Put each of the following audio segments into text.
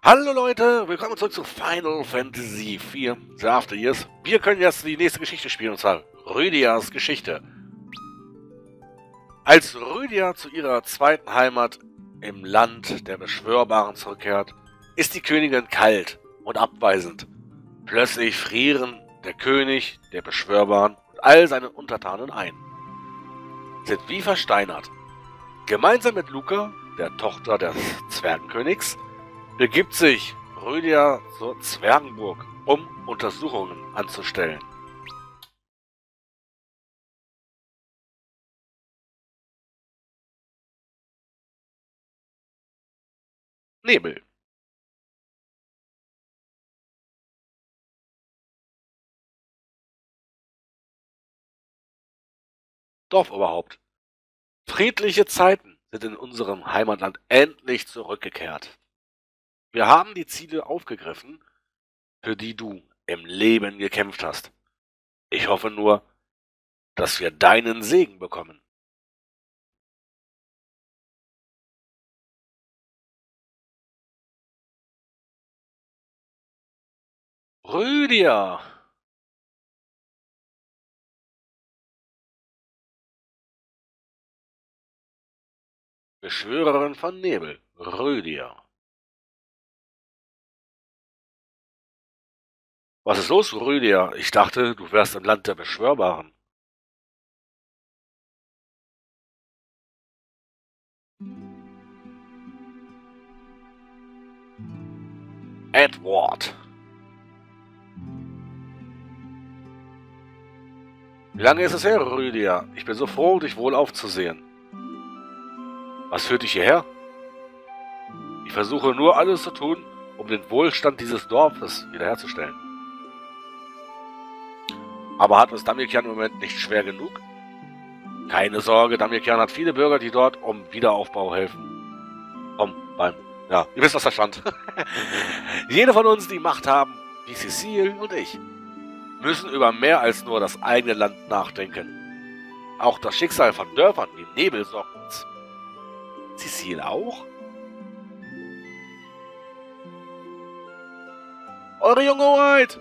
Hallo Leute, willkommen zurück zu Final Fantasy IV The After Years. Wir können jetzt die nächste Geschichte spielen, und zwar Rydias Geschichte. Als Rydia zu ihrer zweiten Heimat im Land der Beschwörbaren zurückkehrt, ist die Königin kalt und abweisend. Plötzlich frieren der König, der Beschwörbaren und all seine Untertanen ein. Sind wie versteinert. Gemeinsam mit Luca, der Tochter des Zwergenkönigs, begibt sich Rydia zur Zwergenburg, um Untersuchungen anzustellen. Nebel. Dorfoberhaupt. Friedliche Zeiten sind in unserem Heimatland endlich zurückgekehrt. Wir haben die Ziele aufgegriffen, für die du im Leben gekämpft hast. Ich hoffe nur, dass wir deinen Segen bekommen. Rydia! Beschwörerin von Nebel, Rydia. Was ist los, Rydia? Ich dachte, du wärst im Land der Beschwörbaren. Edward. Wie lange ist es her, Rydia? Ich bin so froh, dich wohl aufzusehen. Was führt dich hierher? Ich versuche nur alles zu tun, um den Wohlstand dieses Dorfes wiederherzustellen. Aber hat es Damiekian im Moment nicht schwer genug? Keine Sorge, Damiekian hat viele Bürger, die dort um Wiederaufbau helfen. Ja, ihr wisst, was da stand. Jede von uns, die Macht haben, wie Cecile und ich, müssen über mehr als nur das eigene Land nachdenken. Auch das Schicksal von Dörfern wie Nebel sorgt uns. Cecile auch? Eure junge Hoheit!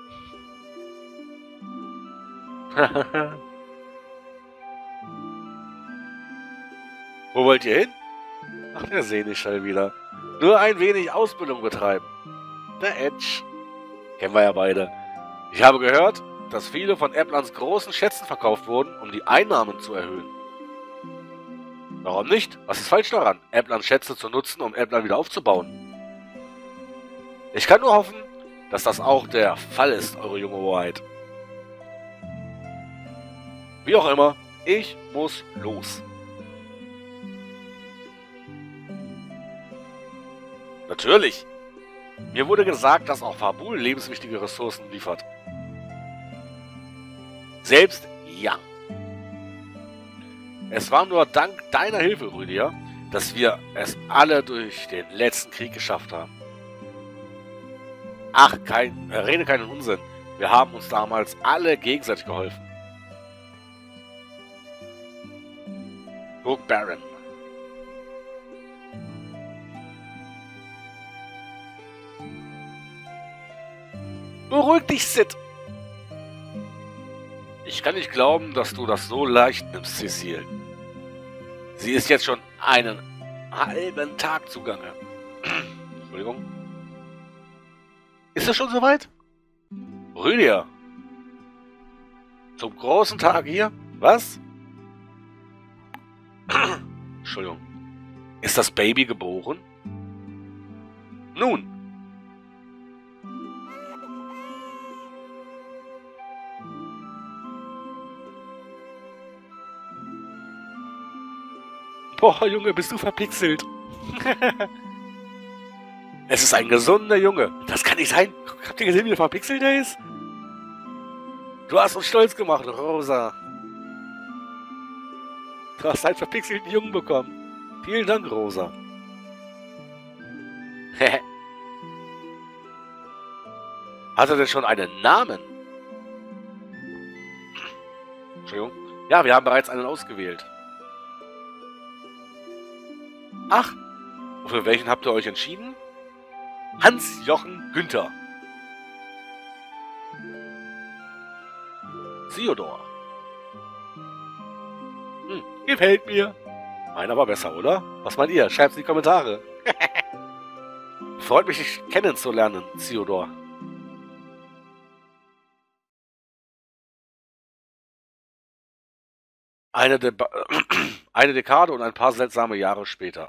Wo wollt ihr hin? Ach, der Seneschall wieder. Nur ein wenig Ausbildung betreiben. Der Edge. Kennen wir ja beide. Ich habe gehört, dass viele von Eplans großen Schätzen verkauft wurden, um die Einnahmen zu erhöhen. Warum nicht? Was ist falsch daran, Eplans Schätze zu nutzen, um Eplan wieder aufzubauen? Ich kann nur hoffen, dass das auch der Fall ist, eure junge Hoheit. Wie auch immer, ich muss los. Natürlich. Mir wurde gesagt, dass auch Fabul lebenswichtige Ressourcen liefert. Selbst Yang. Es war nur dank deiner Hilfe, Rydia, dass wir es alle durch den letzten Krieg geschafft haben. Ach, rede keinen Unsinn. Wir haben uns damals alle gegenseitig geholfen. Burg Baron. Beruhig dich, Sid. Ich kann nicht glauben, dass du das so leicht nimmst, Cecile. Sie ist jetzt schon einen halben Tag zugange. Entschuldigung. Ist es schon soweit? Rydia. Zum großen Tag hier? Was? Entschuldigung. Ist das Baby geboren? Nun. Boah, Junge, bist du verpixelt. Es ist ein gesunder Junge. Das kann nicht sein. Habt ihr gesehen, wie verpixelt er ist? Du hast uns stolz gemacht, Rosa. Du hast einen verpixelten Jungen bekommen. Vielen Dank, Rosa. Hat er denn schon einen Namen? Entschuldigung. Ja, wir haben bereits einen ausgewählt. Ach, und für welchen habt ihr euch entschieden? Hans-Jochen Günther. Theodor. Gefällt mir. Meiner war besser, oder? Was meint ihr? Schreibt's in die Kommentare. Freut mich, dich kennenzulernen, Theodor. Eine Dekade und ein paar seltsame Jahre später.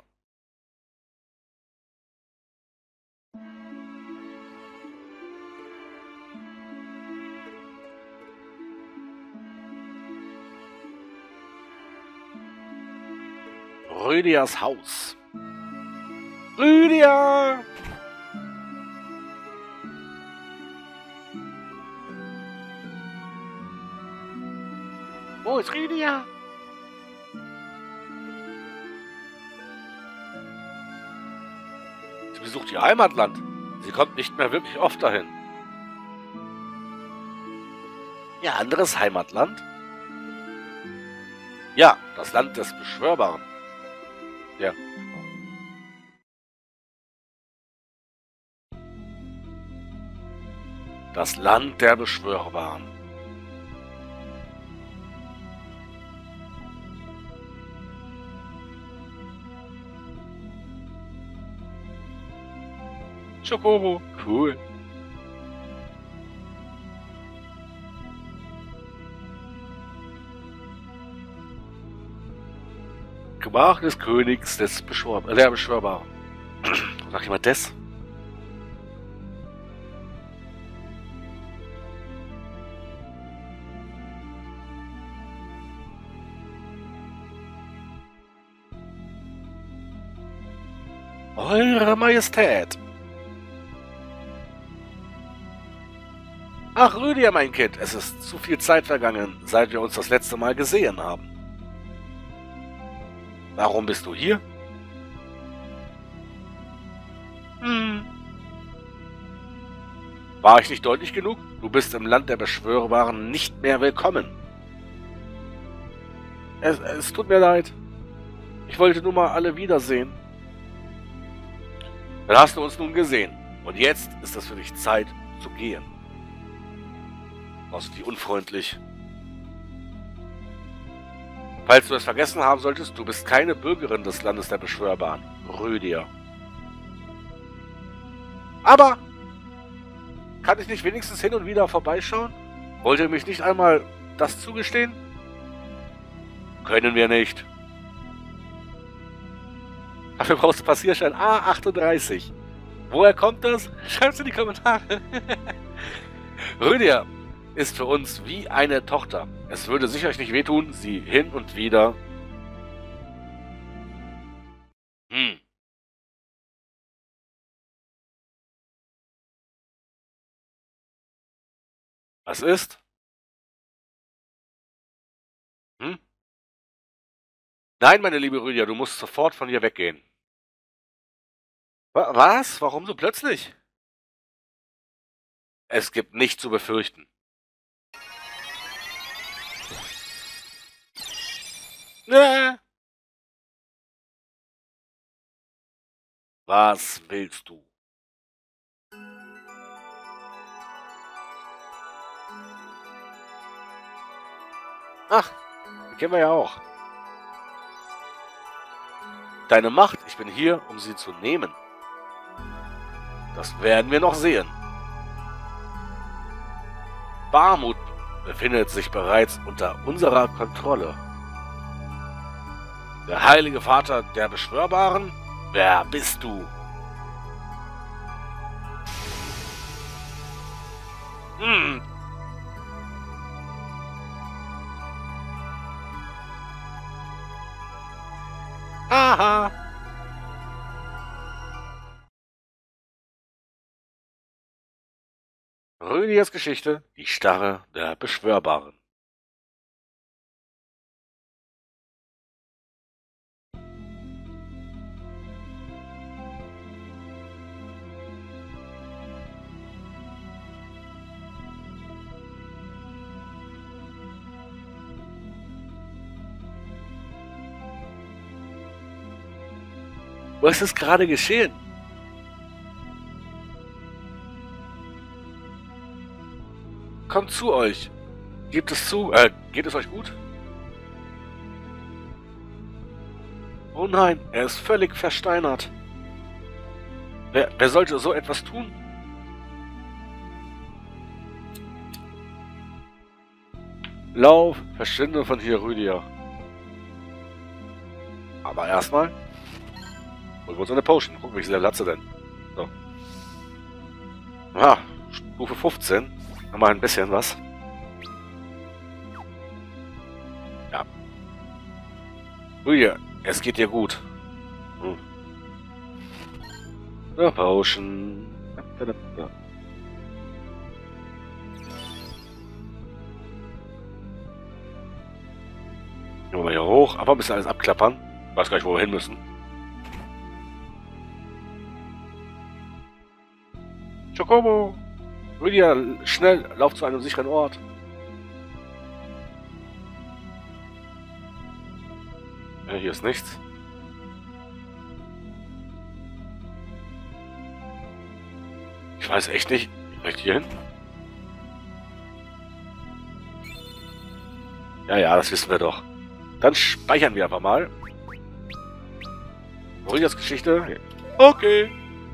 Rüdias Haus. Lydia! Wo ist Lydia? Sie besucht ihr Heimatland. Sie kommt nicht mehr wirklich oft dahin. Ihr anderes Heimatland? Ja, das Land des Beschwörbaren. Ja. Das Land der Beschwörbaren. Chocobo, cool. Gemach des Königs der Beschwörbaren. Sag jemand des? Eure Majestät. Ach, Lydia, mein Kind, es ist zu viel Zeit vergangen, seit wir uns das letzte Mal gesehen haben. Warum bist du hier? War ich nicht deutlich genug? Du bist im Land der Beschwörbaren nicht mehr willkommen. Es tut mir leid. Ich wollte nur mal alle wiedersehen. Dann hast du uns nun gesehen. Und jetzt ist es für dich Zeit zu gehen. Wie unfreundlich. Falls du es vergessen haben solltest, du bist keine Bürgerin des Landes der Beschwörbaren. Rüdiger. Aber kann ich nicht wenigstens hin und wieder vorbeischauen? Wollt ihr mich nicht einmal das zugestehen? Können wir nicht. Dafür brauchst du Passierschein A38. Woher kommt das? Schreib's in die Kommentare. Rüdiger ist für uns wie eine Tochter. Es würde sicherlich nicht wehtun, sie hin und wieder... Was ist? Nein, meine liebe Rüdiger, du musst sofort von hier weggehen. Was? Warum so plötzlich? Es gibt nichts zu befürchten. Was willst du? Ach, die kennen wir ja auch. Deine Macht, ich bin hier, um sie zu nehmen. Das werden wir noch sehen. Barmut befindet sich bereits unter unserer Kontrolle. Der heilige Vater der Beschwörbaren? Wer bist du? Aha! Rüdigers Geschichte, die Starre der Beschwörbaren. Was ist gerade geschehen? kommt zu euch. Gebt es zu. Geht es euch gut? Oh nein, er ist völlig versteinert. Wer sollte so etwas tun? Lauf, verschwinde von hier, Rüdiger. Aber erstmal holen wir uns eine Potion. Gucken, wie Level hat sie denn. So. Ah, Stufe 15. Haben wir ein bisschen was. Ja. Rüdiger, es geht dir gut. Ja, Potion. Ja. Gehen wir mal hier hoch, aber ein bisschen alles abklappern. Ich weiß gar nicht, wo wir hin müssen. Chocobo! Rüdiger, schnell, lauf zu einem sicheren Ort. Ja, hier ist nichts. Ich weiß echt nicht. Wie kann ich hier hin? Ja, das wissen wir doch. Dann speichern wir einfach mal. Rüdigers Geschichte. Okay.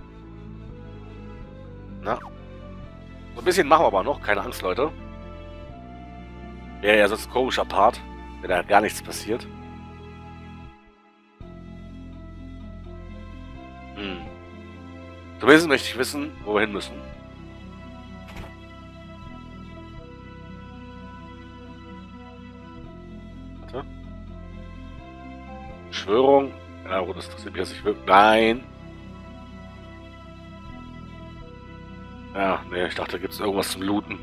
Na. So ein bisschen machen wir aber noch. Keine Angst, Leute. Wäre ja sonst ein komischer Part, wenn da gar nichts passiert. Zumindest möchte ich wissen, wo wir hin müssen. Warte. Beschwörung. Ja, gut, das interessiert mich jetzt nicht wirklich. Nein. Ja, nee, ich dachte, da gibt es irgendwas zum Looten.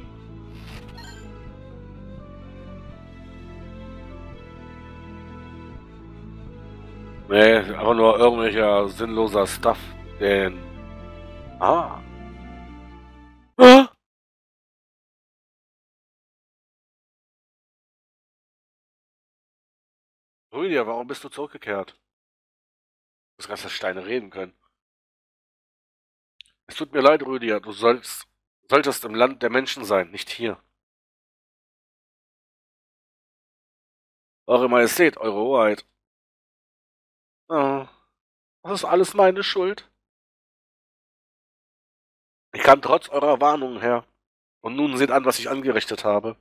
Nee, einfach nur irgendwelcher sinnloser Stuff, den... Ah. Rüdiger, warum bist du zurückgekehrt? Du kannst das Steine reden können. Es tut mir leid, Rüdiger, du solltest im Land der Menschen sein, nicht hier. Eure Majestät, eure Hoheit. Oh, das ist alles meine Schuld. Ich kam trotz eurer Warnungen her. Und nun seht an, was ich angerichtet habe.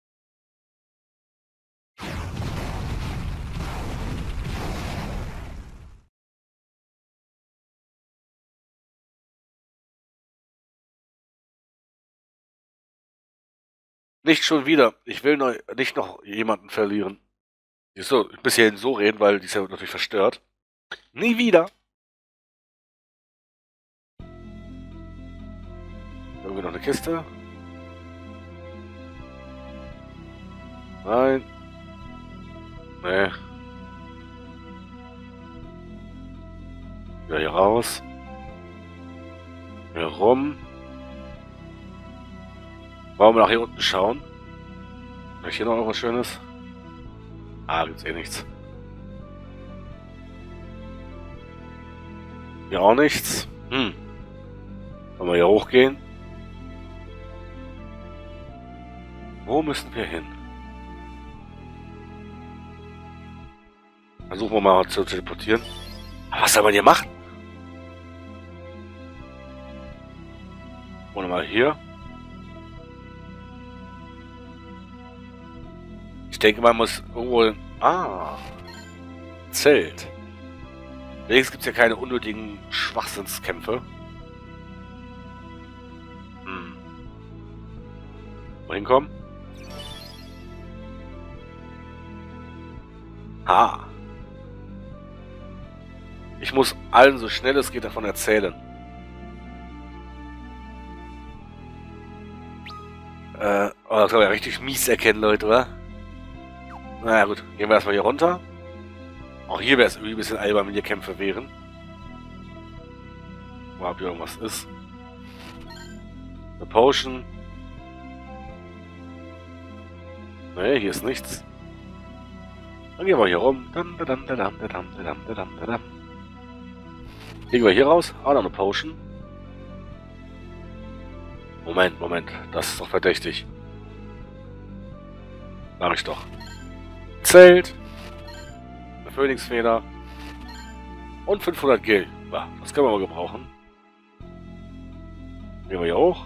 Nicht schon wieder. Ich will nicht noch jemanden verlieren. Siehst du, ein bisschen so reden, weil die ist ja natürlich verstört. Nie wieder. Irgendwie noch eine Kiste. Nein. Nee. Wieder hier raus. Hier rum. Wollen wir nach hier unten schauen? Habe ich hier noch irgendwas Schönes? Ah, gibt's eh nichts. Hier auch nichts. Wollen wir hier hochgehen? Wo müssen wir hin? Versuchen wir mal zu teleportieren. Aber was soll man hier machen? Wollen wir mal hier? Ich denke, man muss irgendwo... Ah. Zelt. Wenigstens gibt es ja keine unnötigen Schwachsinnskämpfe. Wohin kommen? Ah. Ich muss allen so schnell es geht davon erzählen. Das kann man ja richtig mies erkennen, Leute, oder? Naja gut, gehen wir erstmal hier runter. Auch hier wäre es irgendwie ein bisschen albern, wenn hier Kämpfe wären. Mal, ob hier irgendwas ist. Eine Potion. Nee, hier ist nichts. Dann gehen wir hier rum. Kriegen wir hier raus? Ah, noch eine Potion. Moment. Das ist doch verdächtig. Mach ich doch. Zelt. Eine Phönixfeder. Und 500 Gil. Ja, das können wir mal gebrauchen. Gehen wir hier hoch.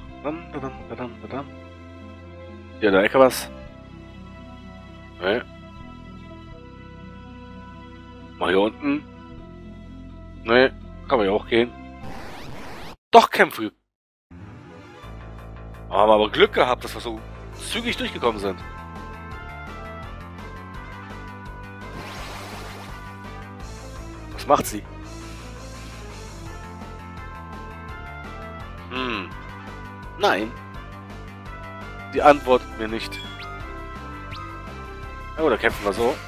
Hier in der Ecke was. Ne. Mal hier unten. Ne, kann man hier hochgehen. Doch, Kämpfe. Haben wir aber Glück gehabt, dass wir so zügig durchgekommen sind. Was macht sie? Nein. Die antwortet mir nicht. Ja, oder kämpfen wir so.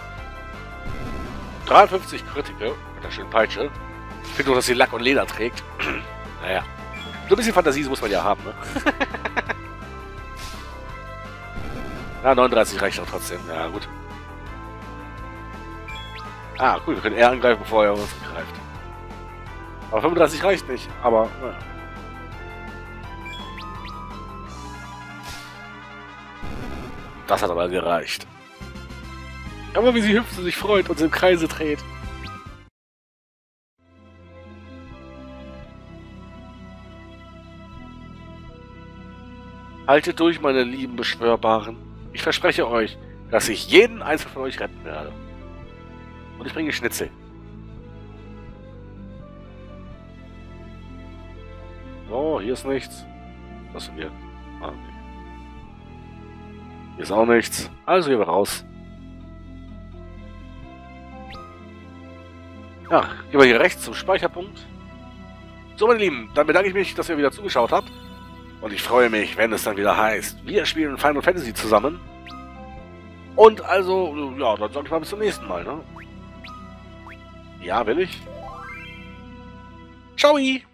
53 Kritiker mit der schönen Peitsche. Ich finde nur, dass sie Lack und Leder trägt. Naja. So ein bisschen Fantasie muss man ja haben, ne? Ja, 39 reicht auch trotzdem. Ja, gut. Ah, cool, wir können eher angreifen, bevor er uns greift. Aber 35 reicht nicht, aber... Naja. Das hat aber gereicht. Aber wie sie hüpft und sich freut und sie im Kreise dreht. Haltet durch, meine lieben Beschwörbaren. Ich verspreche euch, dass ich jeden einzelnen von euch retten werde. Und ich bringe Schnitzel. So, hier ist nichts. Was sind wir? Ah, nee. Hier ist auch nichts. Also hier raus. Ja, gehen wir hier rechts zum Speicherpunkt. So, meine Lieben, dann bedanke ich mich, dass ihr wieder zugeschaut habt. Und ich freue mich, wenn es dann wieder heißt, wir spielen Final Fantasy zusammen. Und also, ja, dann sage ich mal bis zum nächsten Mal, ne? Ja, will ich. Ciao!